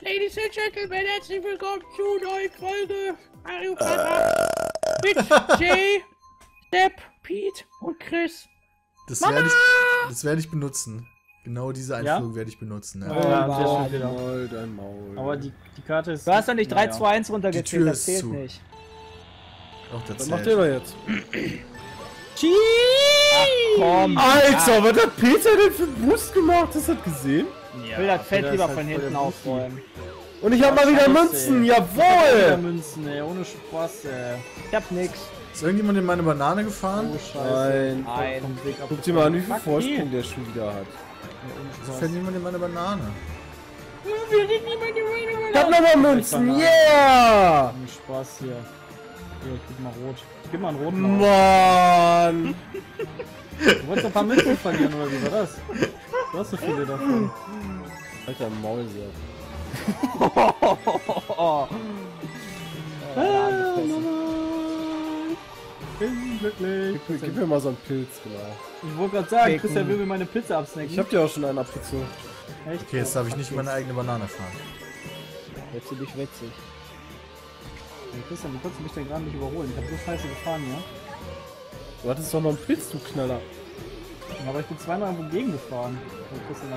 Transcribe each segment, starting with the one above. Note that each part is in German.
Ladies and Gentlemen, herzlich willkommen zu neuen Folge Mario Kart mit Jay, Sepp, Pete und Chris. Das werde ich benutzen. Genau diese Einführung werde ich benutzen. Ja. Maul, dein Maul. Aber die Karte ist... Du hast doch nicht 3, 2, 1 runtergezählt, das zählt nicht. Doch, das Was macht der doch jetzt? Ach, komm. Alter, was hat Peter denn für einen Boost gemacht? Hast du das gesehen? Ich will das Feld lieber von hinten aufräumen. Und ich hab mal wieder Münzen, jawohl! Wieder Münzen, ey, ohne Spaß, ey. Ich hab nix. Ist irgendjemand in meine Banane gefahren? Oh, Scheiße. Nein. Guck dir mal an, wie viel Vorsprung der schon wieder hat. Wieso fährt niemand in meine Banane? Ich hab nochmal Münzen, yeah! Ohne Spaß hier. Hier, gib mal rot. Gib mal einen roten. Mann! Du wolltest ein paar Münzen verlieren, oder wie war das? Du hast so viele davon. Alter, Maulse. Bin glücklich. Gib mir mal so einen Pilz, genau. Ich wollte gerade sagen, Christian will mir meine Pizza absnacken. Ich hab dir auch schon einen abgezogen. Echt? Okay, jetzt darf ich nicht meine eigene Banane fahren. Jetzt bin ich witzig. Hey, Christian, du konntest mich denn gerade nicht überholen. Ich hab so scheiße gefahren, ja? Du hattest doch noch einen Pilz, du Knaller. Ja, aber ich bin zweimal irgendwo gegengefahren. Christian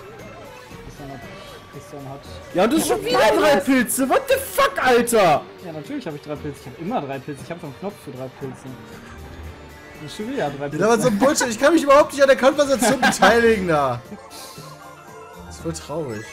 hat... Ja, und du hast schon wieder 3 Pilze. What the fuck, Alter? Ja, natürlich habe ich 3 Pilze. Ich habe immer 3 Pilze. Ich habe so einen Knopf für 3 Pilze. Das ist schon wieder 3 Pilze. Das war so ein Bullshit. Ich kann mich überhaupt nicht an der Konversation beteiligen da. Das ist voll traurig.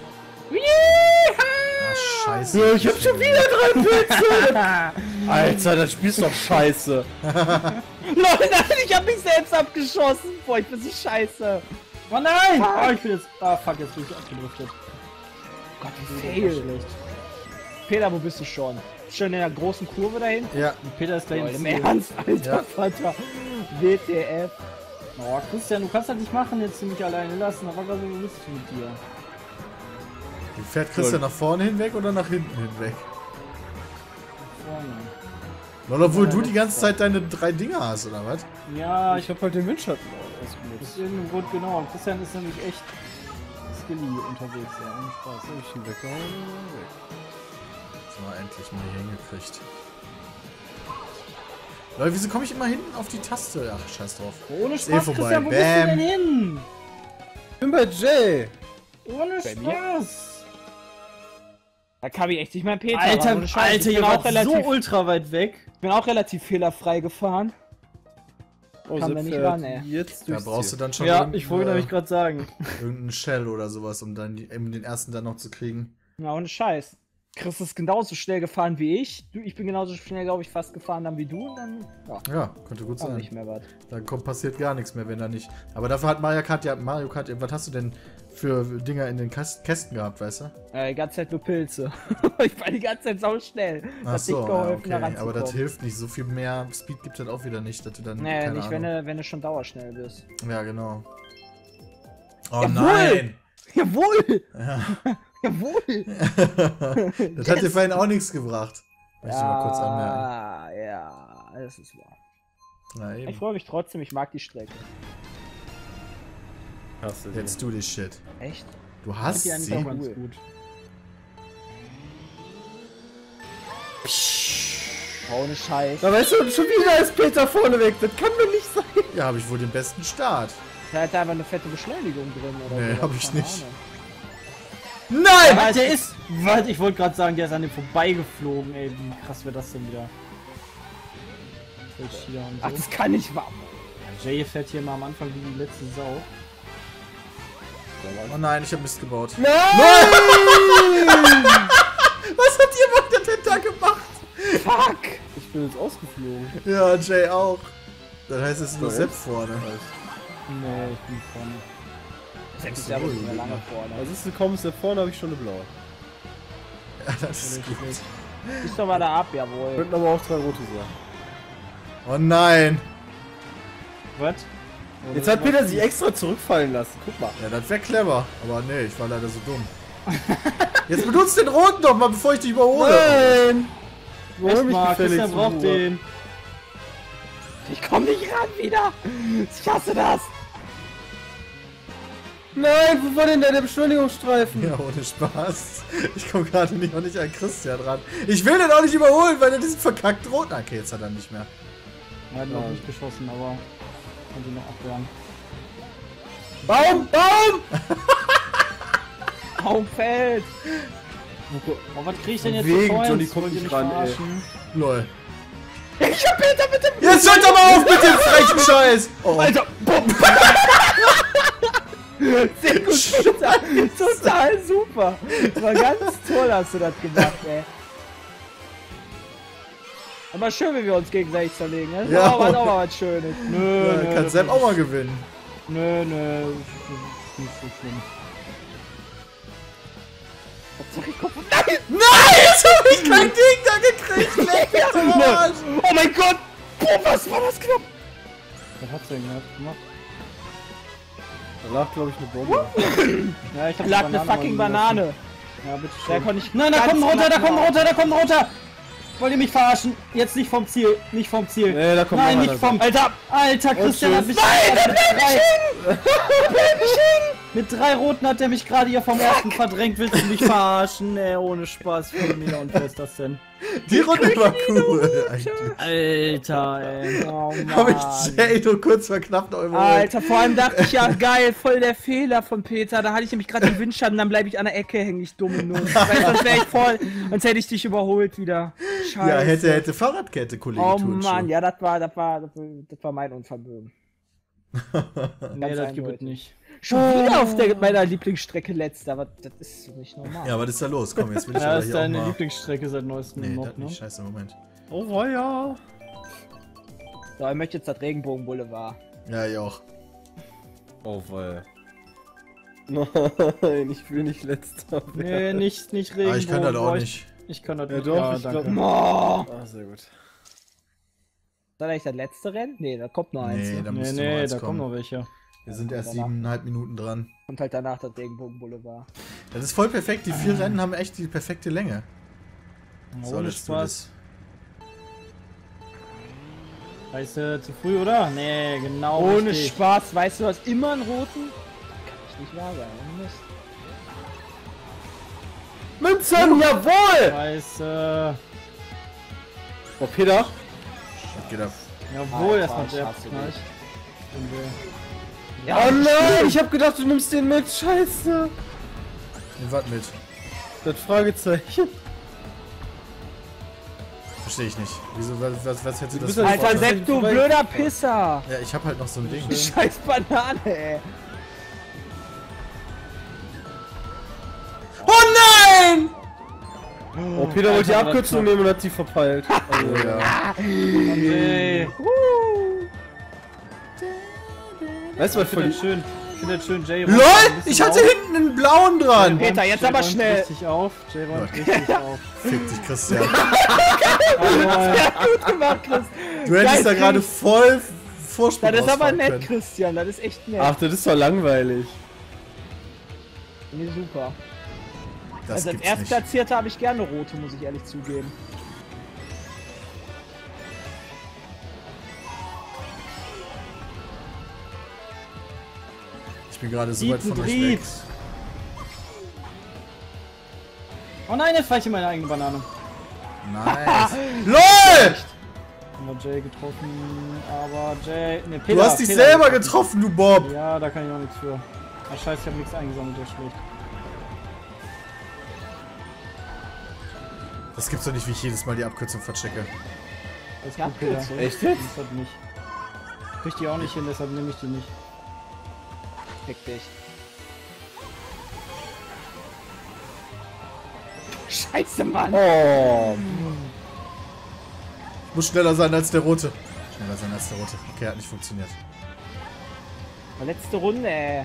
Ah, scheiße. Ja, ich hab schon wieder 3 Pilze. Alter, das Spiel ist doch scheiße. Nein, ich hab mich selbst abgeschossen. Boah, ich bin so scheiße. Oh nein! Oh, ich bin jetzt... Ah, fuck, jetzt bin ich abgedriftet. Gott, wie fail. Peter, wo bist du schon? Schon in der großen Kurve da hinten? Ja. Und Peter ist gleich Im Ernst, alter Ja. Vater. WTF. Oh, Christian, du kannst das nicht machen, jetzt mich alleine lassen. Da war gerade so lustig mit dir. Fährt Christian nach vorne hinweg oder nach hinten hinweg? Vorne. Lol, obwohl du die ganze Zeit deine 3 Dinger hast, oder was? Ja, Ich hab halt den Windschatten aus ausgenutzt. irgendeinem Grund, genau. Christian ist nämlich echt skilly unterwegs, ja, ohne Spaß. Hab ich ihn weggehauen? Jetzt haben wir endlich mal hier hingekriegt. Leute, wieso komme ich immer hinten auf die Taste? Ach, scheiß drauf. Ohne Ist Spaß, vorbei. Christian, wo bist du denn hin? Ich bin bei Jay. Ohne Bei mir? Spaß. Da kam ich echt nicht mehr Peter. Alter, ohne Scheiß. Alter, Ich ihr bin wart auch relativ, so ultra weit weg. Ich bin auch relativ fehlerfrei gefahren. Oh, Kam da nicht ran, ey. Jetzt Da durchs brauchst du Ziel. dann schon Ja, ich wollte nämlich gerade sagen. irgendeinen Shell oder sowas, um dann eben den ersten dann noch zu kriegen. Ja, ohne Scheiß. Chris ist genauso schnell gefahren wie ich. Ich bin genauso schnell, glaube ich, fast gefahren dann wie du. Und dann, Ja, könnte gut auch sein. nicht mehr was. Dann passiert gar nichts mehr, wenn er nicht. Aber dafür hat Mario Kart, was hast du denn für Dinger in den Kästen gehabt, weißt du? Die ganze Zeit nur Pilze. Ich war die ganze Zeit sau schnell. Ach Hat so, nicht geholfen, okay. da Aber das ranzukommen. hilft nicht. So viel mehr Speed gibt es auch wieder nicht, dass du dann. Nee, keine nicht, Ahnung. wenn du schon dauerschnell bist. Ja, genau. Oh Jawohl! nein! Jawohl! Ja. Jawohl! Das hat dir vorhin auch nichts gebracht. Möchte ich mal kurz anmerken. Ja, das ist wahr. Na Ich eben. freue mich trotzdem, ich mag die Strecke. Hast du Jetzt du die Shit. Echt? Du hast Die eigentlich sie. auch ganz Cool. gut. Ohne Scheiß. Da weißt du, schon wieder ist Peter vorne weg. Das kann doch nicht sein. Ja, habe ich wohl den besten Start. Da hat einfach eine fette Beschleunigung drin, oder? Nee, so. hab ich Keine nicht. Ahnung. Nein! Was, der ist... Was? Ich wollte gerade sagen, der ist an dem vorbeigeflogen, ey. Wie krass wäre das denn wieder? Hier und so. Ach, das kann nicht wahr. Jay fährt hier mal am Anfang wie die letzte Sau. Oh nein, ich habe Mist gebaut. Nein! Was hat jemand denn da gemacht? Fuck! Ich bin jetzt ausgeflogen. Ja, Jay auch. Das heißt, es ist nur Sepp vorne. Nee, ich bin vorne. Das ist ja wohl nicht mehr lange vorne. Also ist du kommst da vorne, habe ich schon eine blaue. Ja, das ist gut. Ist doch mal da ab, jawohl. Könnten aber auch 3 rote sein. Oh nein! Was? Jetzt hat Peter sich extra zurückfallen lassen. Guck mal. Ja, das wäre clever. Aber nee, ich war leider so dumm. Jetzt benutzt den roten doch mal, bevor ich dich überhole. Nein! Echt mich mal, gefälligst Christian braucht in Ruhe. den. Ich komm nicht ran wieder! Ich hasse das! Nein, wo war denn der Beschleunigungsstreifen? Ja, ohne Spaß. Ich komme gerade nicht an Christian ran. Ich will den auch nicht überholen, weil er diesen verkackten roten... Okay, jetzt hat er nicht mehr. Er hat noch nicht geschossen, aber konnte noch abwehren. Baum! Baum fällt! Oh, was krieg ich denn jetzt Wegen, für Points? Johnny kommt Wollt ihr nicht mich ran, ey. verarschen? Lol. Ich hab Peter mit dem... Jetzt hört doch mal auf mit dem frechen Scheiß! Oh. Alter, bumm! Sehr gut, total super. Das war ganz toll, hast du das gemacht, ey. Aber schön, wie wir uns gegenseitig zerlegen, ne? Ja. Oh, war auch mal was Schönes. Nö, Ja, nö. kann Sepp auch mal gewinnen. Nö, nicht so schlimm. Hauptsache ich komme. Nein! Nein, jetzt hab ich kein Ding da gekriegt! Leck mich am Arsch. Oh mein Gott! Boah, was war das knapp? Was hat's denn gemacht? Da lag, glaube ich, eine Bombe. Ja, ich hab Lag eine fucking Banane. Ja, bitte Der schön. konnte ich. Nein, da ganz kommt ein Roter, da knapp kommt ein machen. Roter, da kommt ein Roter! Wollt ihr mich verarschen? Jetzt nicht vom Ziel, nicht vom Ziel. Nee, da kommt Nein, noch nicht einer. vom... Alter, Christian hat mich... Nein, der bleibt nicht hin! Mit 3 Roten hat er mich gerade hier vom ersten verdrängt. Willst du mich verarschen? Nee, ohne Spaß. 4 Meter und wer ist das denn? Die Runde war cool, eigentlich. Alter, ey. Oh, Mann. Hab ich Jay nur kurz verknappt noch überholt. Alter, vor allem dachte ich, ja geil, voll der Fehler von Peter. Da hatte ich nämlich gerade den Windschatten, dann bleibe ich an der Ecke hängen, ich dumm nur. Weißt, sonst wäre ich voll, sonst hätte ich dich überholt wieder. Scheiße. Ja, hätte Fahrradkette, Kollege Oh Turnschuh. Mann, ja, das war mein Unvermögen. Nee, das gibt es eindeutig. nicht. Schon wieder auf meiner Lieblingsstrecke letzter, aber das ist nicht normal. Ja, was ist da los? Komm, jetzt will ich Ja, aber das ist hier auch deine mal... Lieblingsstrecke seit neuestem Nee, Mod, das ne? nicht. Scheiße, Moment. Oh, ja. So, ich möchte jetzt das Regenbogenboulevard. Ja, ich auch. Oh, weil. Nein, ich will nicht letzter Nee, werden. nicht Regenbogen. Aber ich kann das auch nicht. Ich kann das Ja, nicht. doch, ich danke. glaub- Oh, Ah, sehr gut. soll eigentlich das letzte Rennen? Nee, da kommt noch eins. Nee, Ne? da Nee, müsste noch nee, eins da kommen kommen. noch welche. Wir sind erst Danach. 7,5 Minuten dran. Und halt danach das Regenbogenboulevard. Das ist voll perfekt. Die 4 Rennen haben echt die perfekte Länge. So, Ohne let's do Spaß. Weißt du, zu früh, oder? Nee, genau. Ohne richtig. Spaß, weißt du, du hast immer einen roten? Kann ich nicht wahr sein, Mist. Münzen, jawohl! Scheiße. Oh, Peter. Das geht ab. Jawohl, Alter, erstmal ich der hasse dich. Knall. Oh nein, ich hab gedacht, du nimmst den mit. Scheiße. Nimm was mit. Das Fragezeichen. Verstehe ich nicht. Wieso, was hättest du das bist für halt- Alter, Vorteil? Sepp, du blöder Pisser! Ja, ich hab halt noch so ein Ding. Scheiß Banane, ey. Oh nein! Oh, Peter wollte die Alter, Abkürzung nehmen und hat sie verpeilt. Oh, ja. Nee. Weißt du, was Ich für finde die... das schön. Ich finde das schön, Jay. LOL! Ich hatte hinten einen blauen dran! Peter, jetzt aber schnell. Richtig auf. Jay räumt richtig auf. Fick dich, Christian. Gut gemacht, Chris. Du hättest da Geil, gerade Chris. voll Vorsprung Das ist aber rausfahren nett, können. Christian. Das ist echt nett. Ach, das ist doch langweilig. Nee, super. Das Also als gibt's nicht. Erstplatzierter habe ich gerne rote, muss ich ehrlich zugeben. Ich bin gerade so weit von euch weg. Hybrid. Oh nein, jetzt fahre ich in meine eigene Banane. Nice. LOL! Haben wir Jay getroffen, aber Jay... Ne, Du Peter, hast dich Peter selber getroffen, du Bob! Ja, da kann ich auch nichts für. Ach scheiße, ich habe nichts eingesammelt, der ist schlecht. Das gibt's doch nicht, wie ich jedes Mal die Abkürzung verchecke. Das ist Ja, gut, Peter. Abkürzung. Echt jetzt? Das hat nicht. Krieg die auch nicht hin, deshalb nehme ich die nicht. Fick dich. Scheiße, Mann. Oh. Muss schneller sein als der Rote. Schneller sein als der Rote. Okay, hat nicht funktioniert. Letzte Runde, ey.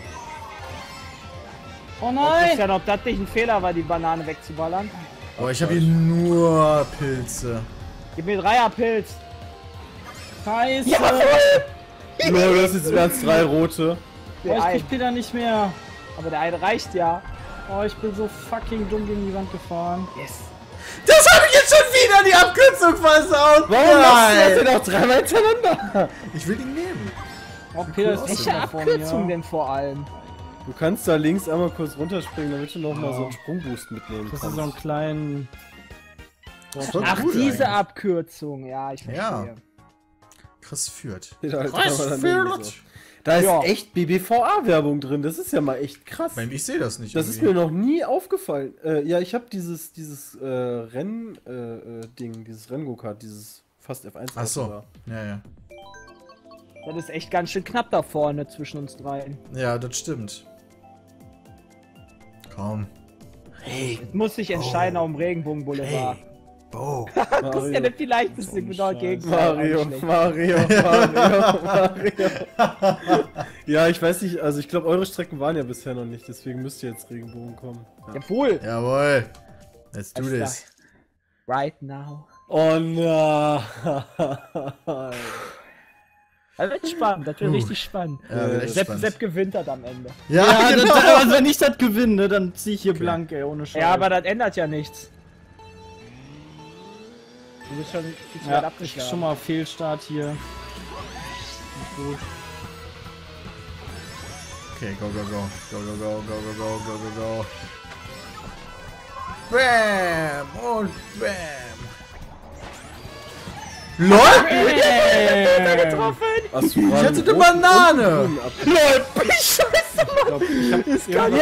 Oh Ich nein! ja, ob das nicht ein Fehler war, die Banane wegzuballern. Aber ich habe hier nur Pilze. Gib mir Dreierpilz. Scheiße! Nur, du hast jetzt mehr als 3 rote. Oh, ich krieg Peter nicht mehr. Aber der eine reicht ja. Oh, ich bin so fucking dumm gegen die Wand gefahren. Yes. Das habe ich jetzt schon wieder die Abkürzung versaut! Warum machst du das Nein! denn auch 3-mal hintereinander? Ich will ihn nehmen. Oh, Peter ist cool echt Welche da vorne, Abkürzung ja. denn vor allem? Du kannst da links einmal kurz runterspringen, damit du noch mal so einen Sprungboost mitnehmen Das ist kannst. so einen kleinen... Das war Ach, cool diese eigentlich. Abkürzung. Ja, ich verstehe. Ja. Chris führt. Da Chris führt. Da ist Ja. echt BBVA-Werbung drin, das ist ja mal echt krass. Ich sehe das nicht. Das ist mir noch nie aufgefallen. Ja, ich habe dieses Renn-Ding, dieses Renn-Go-Kart, dieses fast F1. Ach so. war. Ja. Das ist echt ganz schön knapp da vorne zwischen uns dreien. Ja, das stimmt. Komm. Jetzt muss sich entscheiden auf dem Regenbogen-Boulevard. Bo. Das ist ja nicht die leichteste, genau gegen Mario. Ja, ich weiß nicht, also ich glaube, eure Strecken waren ja bisher noch nicht, deswegen müsste jetzt Regenbogen kommen. Ja. Jawohl. Jawohl. Let's do Alles this. Right now. Oh nein. Das wird spannend, das wird richtig spannend. Ja, wird echt spannend. Sepp gewinnt das am Ende. Ja, Ja, genau. also wenn ich das gewinne, dann zieh ich hier blank, ey, ohne Scheiß. Ja, aber das ändert ja nichts. Du bist schon viel zu weit Ja, ich abgeschlagen. schon mal Fehlstart hier. Nicht gut. Okay, go, go, go. Go, go, go, go, go, go, go, go, go. Bam! Und bam! LOL! Hast du Ich gerade hatte eine einen Banane! roten ab- LOL, Scheiße, Mann!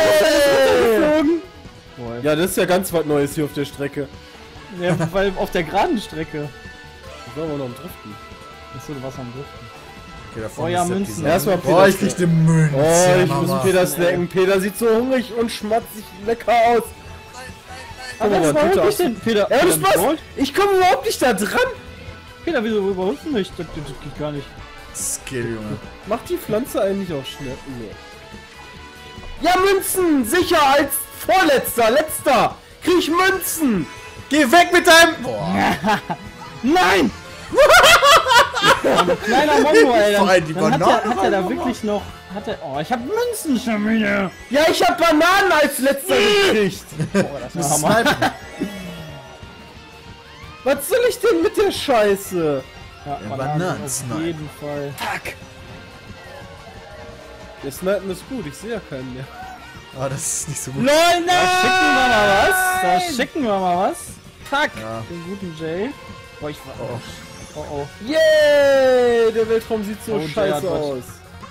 Ja, das ist ja ganz was Neues hier auf der Strecke. Ja, weil auf der geraden Strecke. Da wollen wir noch am Driften. Achso, du warst am Driften. Okay, da Oh vorne ja, ist der Münzen. Pizza. Erstmal Boah, ich krieg den Münzen. Oh, ich muss Mama. einen Peter snacken. Peter sieht so hungrig und schmatzt sich lecker aus. Aber mal, was Peter, überholt mich denn? Peter, Ohne Peter, Spaß! überholt? Ich komme überhaupt nicht da dran! Peter, wieso überholst du mich? Das geht gar nicht. Skill, Junge. Macht die Pflanze eigentlich auch schnell? Nee. Ja, Münzen! Sicher als Vorletzter, Letzter! Krieg ich Münzen! Geh weg mit deinem... Boah. Nein! Kleiner Mongo, ey. Vor allem die Dann Bananen hat er da waren wirklich noch... Oh, ich hab Münzen schon wieder. Ja, ich hab Bananen als Letzter gekriegt! Oh, das Das war ist Hammer. Snipen. Was soll ich denn mit der Scheiße? Ja, Ja, Bananen Bananen auf snipen. jeden Fall. Der Snipen ist gut, ich sehe ja keinen mehr. Ah, das ist nicht so gut. LOL, nein! Da schicken wir mal was. Da schicken wir mal was. Fuck. Ja. Den guten Jay. Boah, ich war... Oh. Oh, oh. Yay! Der Weltraum sieht so Oh, Jay hat scheiße was. aus.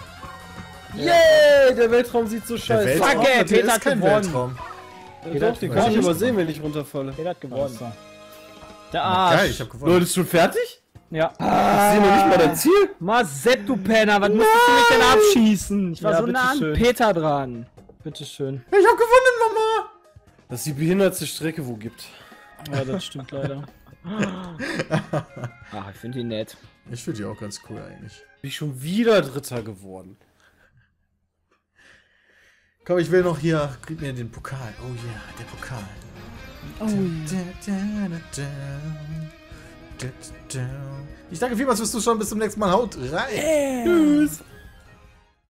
Yay! Der Weltraum sieht so Der scheiße Weltraum, Fuck, ey, das hier Peter ist hat kein gewonnen. Weltraum. Doch, den kann ich aber sehen, wenn ich runterfalle. Der hat gewonnen. Der Na, Arsch. geil, ich hab gewonnen. Leute, ist schon fertig? Ja. Ich sehe noch nicht mal dein Ziel. Sepp, du Penner, was musstest du mich denn abschießen? Ich war Ja, so nah an bitteschön. Peter dran. Bitteschön. Ich hab gewonnen, Mama! Das ist die behindertste Strecke, wo gibt. Ja, das stimmt leider. Ach, ich finde ihn nett. Ich finde die auch ganz cool eigentlich. Bin ich schon wieder Dritter geworden. Komm, ich will noch hier. Gib mir den Pokal. Oh ja, der Pokal. Ich danke vielmals fürs Zuschauen. Bis zum nächsten Mal. Haut rein. Tschüss.